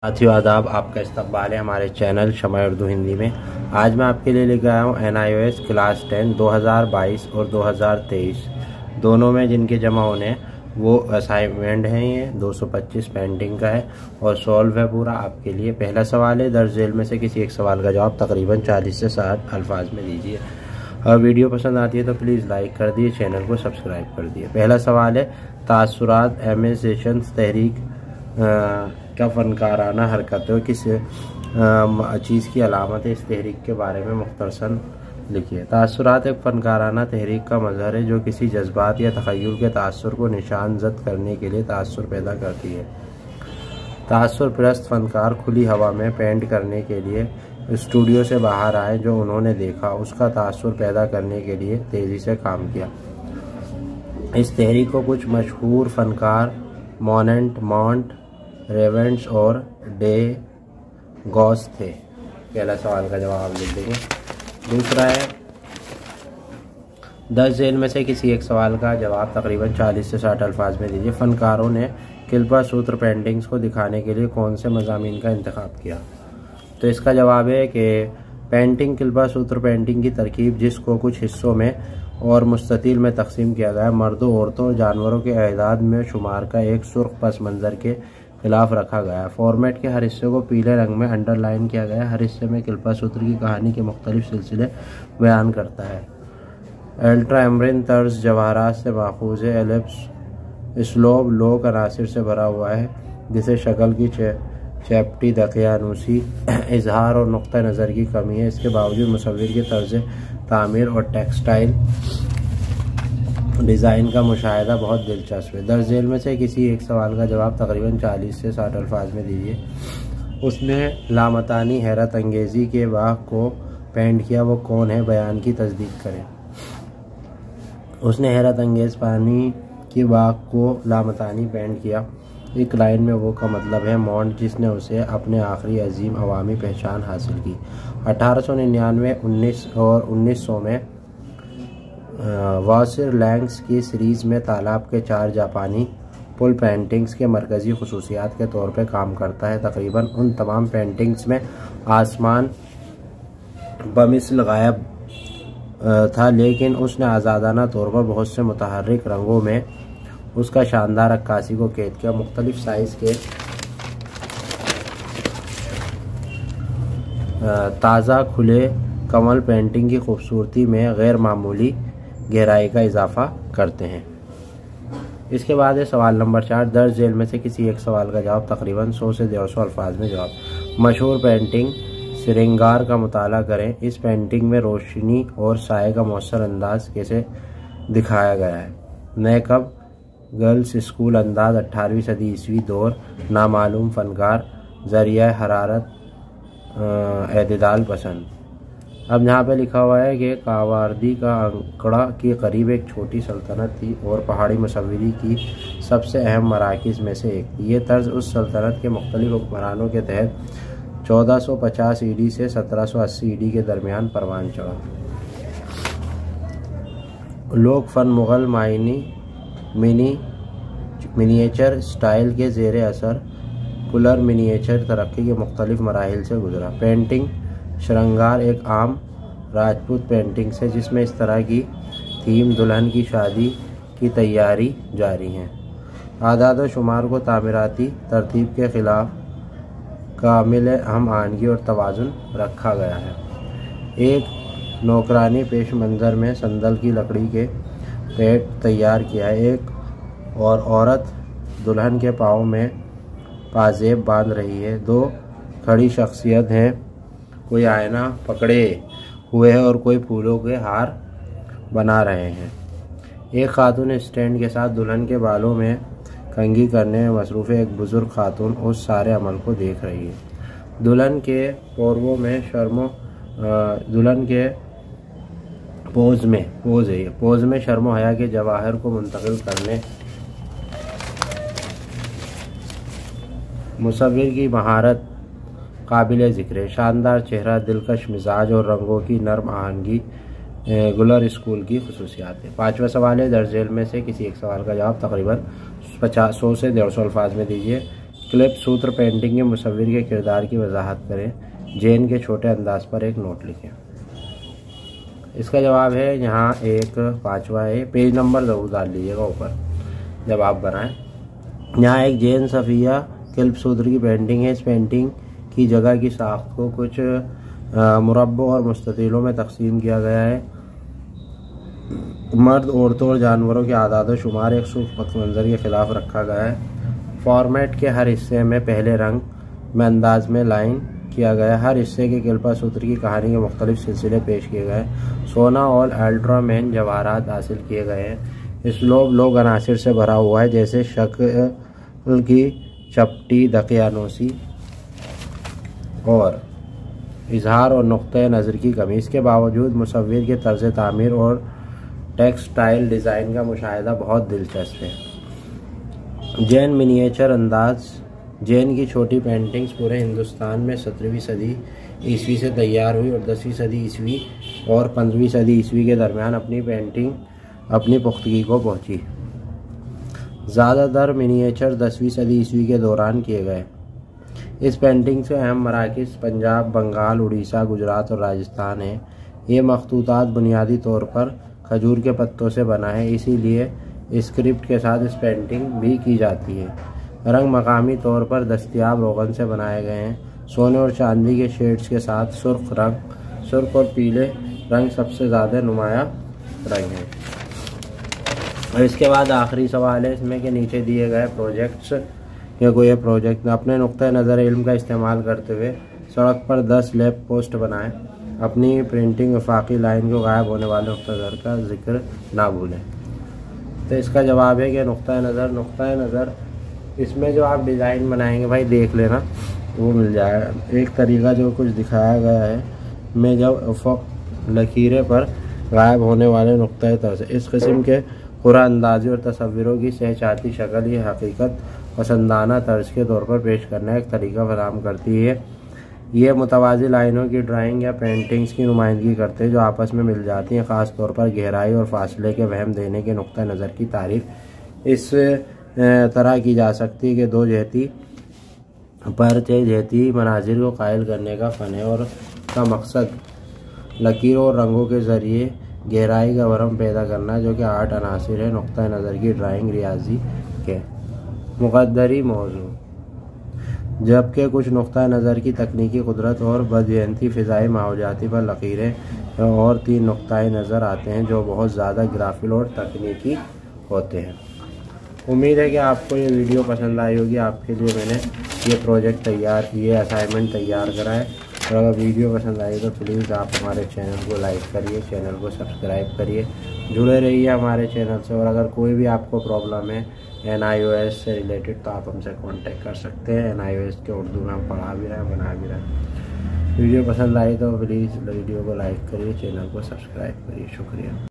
साथियों आदाब, आपका इस्तकबाल है हमारे चैनल शमाए उर्दू हिंदी में। आज मैं आपके लिए लेकर आया हूँ NIOS क्लास 10 2022 और 2023 दोनों में जिनके जमा होने हैं वो असाइनमेंट हैं। ये 225 पेंटिंग का है और सॉल्व है पूरा आपके लिए। पहला सवाल है, दर्ज झेल में से किसी एक सवाल का जवाब तकरीबन 40 से 60 अल्फाज में दीजिए। और वीडियो पसंद आती है तो प्लीज़ लाइक कर दिए, चैनल को सब्सक्राइब कर दिए। पहला सवाल है, तासुरात एमिसेशन तहरीक क्या फ़नकाराना हरकतों किस चीज़ की अलामत है, इस तहरीक के बारे में मुख्तसरन लिखिए। तासुरात एक फ़नकाराना तहरीक का मज़हर है जो किसी जज्बात या तख़य्युल के तासुर को निशान ज़द करने के लिए तासुर पैदा करती है। तासुर परस्त फ़नकार खुली हवा में पेंट करने के लिए स्टूडियो से बाहर आए, जो उन्होंने देखा उसका तासुर पैदा करने के लिए तेज़ी से काम किया। इस तहरीक को कुछ मशहूर फ़नकार मोनेंट, मॉन्ट, रेवेंस और डे गॉस थे। पहला सवाल का जवाब लिख देंगे। दूसरा है, 10 झेल में से किसी एक सवाल का जवाब तकरीबन 40 से 60 अल्फाज में दीजिए। फ़नकारों ने किल्पा सूत्र पेंटिंग्स को दिखाने के लिए कौन से मज़ामीन का इंतखाब किया? तो इसका जवाब है कि पेंटिंग किल्पा सूत्र पेंटिंग की तरकीब, जिसको कुछ हिस्सों में और मुस्ततिल में तकसीम किया गया है, मर्दों, औरतों और जानवरों के अहदाद में शुमार का एक सुर्ख पस मंज़र के खिलाफ रखा गया है। फॉर्मेट के हर हिस्से को पीले रंग में अंडरलाइन किया गया है। हर हिस्से में किल्पा सूत्र की कहानी के मुख्तलिफ सिलसिले बयान करता है। अल्ट्रा एमरिन तर्ज जवाहरात से माखूज़ है। एलिप्स स्लोब लोक अनासिर से भरा हुआ है, जिसे शक्ल की चैप्टी, दकियानूसी, इजहार और नुक्ता नज़र की कमी है। इसके बावजूद मुसव्विर की तर्ज तामीर और टेक्सटाइल डिज़ाइन का मुशाहिदा बहुत दिलचस्प है। दर्ज झेल में से किसी एक सवाल का जवाब तकरीबन 40 से 60 अल्फाज में दीजिए। उसने लामतानी हैरत अंगेज़ी के बाग को पेंट किया, वो कौन है? बयान की तस्दीक करें। उसने हैरत अंगेज़ पानी की बाग को लामतानी पेंट किया। एक लाइन में वो का मतलब है मॉन्ट, जिसने उसे अपने आखिरी अजीम अवामी पहचान हासिल की। 1899, 19 और 1900 में वासिर लैंग्स की सीरीज़ में तालाब के 4 जापानी पुल पेंटिंग्स के मरकज़ी खुसूसियात के तौर पर काम करता है। तकरीबन उन तमाम पेंटिंग्स में आसमान बमिसल गायब था, लेकिन उसने आज़ादाना तौर पर बहुत से मुतहर्रिक रंगों में उसका शानदार अक्कासी को कैद किया। मुख्तलिफ साइज़ के ताज़ा खुले कमल पेंटिंग की खूबसूरती में गैर मामूली गहराई का इजाफा करते हैं। इसके बाद है सवाल नंबर 4, दर्ज झेल में से किसी एक सवाल का जवाब तकरीबन 100 से 150 अल्फाज में जवाब। मशहूर पेंटिंग श्रृंगार का मुताला करें। इस पेंटिंग में रोशनी और साए का मौसर अंदाज कैसे दिखाया गया है? नैकब गर्ल्स स्कूल अंदाज, 18वीं सदी ईस्वी दौर, नामालूम फ़नकार, ज़रिया हरारत, एतदाल पसंद। अब यहाँ पे लिखा हुआ है कि कावारदी का अंकड़ा के करीब एक छोटी सल्तनत थी और पहाड़ी मुसव्विरी की सबसे अहम मराकिज़ में से एक थी। ये तर्ज उस सल्तनत के मुख्तलिफ हुक्मरानों के तहत 1450 ईडी से 1780 ईडी के दरमियान परवान चढ़ा। लोक फ़न मुग़ल मिनीएचर स्टाइल के ज़ेर असर कुलर मिनीएचर तरक्की के मुख्तलिफ मराहिल से गुजरा। पेंटिंग श्रृंगार एक आम राजपूत पेंटिंग से, जिसमें इस तरह की थीम दुल्हन की शादी की तैयारी जारी है। आदाद व शुमार को तामीराती तरतीब के ख़िलाफ़ कामिल हम आहंगी और तवाज़ुन रखा गया है। एक नौकरानी पेश मंज़र में संदल की लकड़ी के पेट तैयार किया है। एक और औरत दुल्हन के पाँव में पाजेब बांध रही है। 2 खड़ी शख्सियत हैं, कोई आईना पकड़े हुए है और कोई फूलों के हार बना रहे हैं। एक खातून स्टैंड के साथ दुल्हन के बालों में कंघी करने में मसरूफ़ है। एक बुज़ुर्ग खातून उस सारे अमल को देख रही है। दुल्हन के पोर्वों में दुल्हन के पोज में शर्मो हया के जवाहर को मुंतकिल करने मुसव्विर की महारत काबिल ज़िक्र है। शानदार चेहरा, दिलकश मिजाज और रंगों की नर्म आहंगी गुलर स्कूल की खसूसियात है। 5वां सवाल है, दर्ज झेल में से किसी एक सवाल का जवाब तकरीबन 100 से 150 अल्फाज में दीजिए। क्लिप सूत्र पेंटिंग के मुसव्विर के किरदार की वजाहत करें। जैन के छोटे अंदाज पर एक नोट लिखें। इसका जवाब है यहाँ एक 5वां है। पेज नंबर ज़रूर डाल लीजिएगा ऊपर जब आप बनाएं। यहाँ एक जैन सफ़िया क्लिप सूत्र की पेंटिंग है। इस पेंटिंग की जगह की साख्त को कुछ मुरब्बों और मुस्ततीलों में तकसीम किया गया है। मर्द, औरतों और जानवरों के आदाद शुमार एक सूफ पक्ष मंजर के खिलाफ रखा गया है। फॉर्मेट के हर हिस्से में पहले रंग में अंदाज में लाइन किया गया। हर हिस्से के किल्पा सूत्र की कहानी के मुख्तलिफ सिलसिले पेश किए गए। सोना और अल्ट्रामेन जवाहरात हासिल किए गए हैं। स्लोब लोग अनासिर से भरा हुआ है, जैसे शक्ल की चपटी, दकियानोसी और इजहार और नुक्ते नज़र की कमी। इसके बावजूद मुसव्विर के तर्ज तामीर और टेक्सटाइल डिज़ाइन का मुशाहिदा बहुत दिलचस्प है। जैन मिनिएचर अंदाज। जैन की छोटी पेंटिंग्स पूरे हिंदुस्तान में 17वीं सदी ईस्वी से तैयार हुई और 10वीं सदी ईस्वी और 15वीं सदी ईस्वी के दरमियान अपनी पुख्तगी को पहुंची। ज़्यादातर मिनिएचर 10वीं सदी ईस्वी के दौरान किए गए। इस पेंटिंग से अहम मराकज़ पंजाब, बंगाल, उड़ीसा, गुजरात और राजस्थान है। ये मखतूतात बुनियादी तौर पर खजूर के पत्तों से बना है, इसीलिए स्क्रिप्ट के साथ इस पेंटिंग भी की जाती है। रंग मकामी तौर पर दस्तयाब रोगन से बनाए गए हैं। सोने और चांदी के शेड्स के साथ सुर्ख और पीले रंग सबसे ज़्यादा नुमाया रंग हैं। और इसके बाद आखिरी सवाल है इसमें कि नीचे दिए गए प्रोजेक्ट्स या कोई प्रोजेक्ट अपने नुक्ते नज़र इल्म का इस्तेमाल करते हुए सड़क पर 10 लैंप पोस्ट बनाएं। अपनी प्रिंटिंग वफाकी लाइन को गायब होने वाले नुक्ता नज़र का जिक्र ना भूलें। तो इसका जवाब है कि नुक्ता नज़र इसमें जो आप डिज़ाइन बनाएंगे भाई देख लेना तो वो मिल जाएगा। एक तरीका जो कुछ दिखाया गया है में जब उफ़क़ लकीरें पर गायब होने वाले नुक्ता तर्ज। इस किस्म के खुरा अंदाज़ी और तस्वीरों की सहचाती शक्ल ये हकीकत पसंदाना तर्ज के तौर पर पेश करना एक तरीका फराहम करती है। ये मुतवाज़ी लाइनों की ड्राइंग या पेंटिंग्स की नुमाइंदगी करते हैं जो आपस में मिल जाती हैं। ख़ास तौर पर गहराई और फासले के वहम देने के नुक्ता नज़र की तारीफ इस तरह की जा सकती है कि दो जहती मनाजिर को कायल करने का फ़न है और का मकसद लकीरों और रंगों के ज़रिए गहराई का वरम पैदा करना जो कि 8 अनासिर है। नुक्ता नज़र की ड्राइंग रियाजी के मुक़द्दरी मौजू, जबकि कुछ नुक्ता नज़र की तकनीकी कुदरत और बदयंती फ़िज़ाई माहौलियाती पर लकीरें और 3 नुक्ता नज़र आते हैं जो बहुत ज़्यादा ग्राफिल और तकनीकी होते हैं। उम्मीद है कि आपको ये वीडियो पसंद आई होगी। आपके लिए मैंने ये असाइनमेंट तैयार करा है और अगर वीडियो पसंद आई तो प्लीज़ आप हमारे चैनल को लाइक करिए, चैनल को सब्सक्राइब करिए, जुड़े रहिए हमारे चैनल से। और अगर कोई भी आपको प्रॉब्लम है NIOS से रिलेटेड तो आप हमसे कांटेक्ट कर सकते हैं। NIOS के उर्दू में हम पढ़ा भी रहे हैं, बना भी रहे हैं। वीडियो पसंद आई तो प्लीज़ वीडियो को लाइक करिए, चैनल को सब्सक्राइब करिए। शुक्रिया।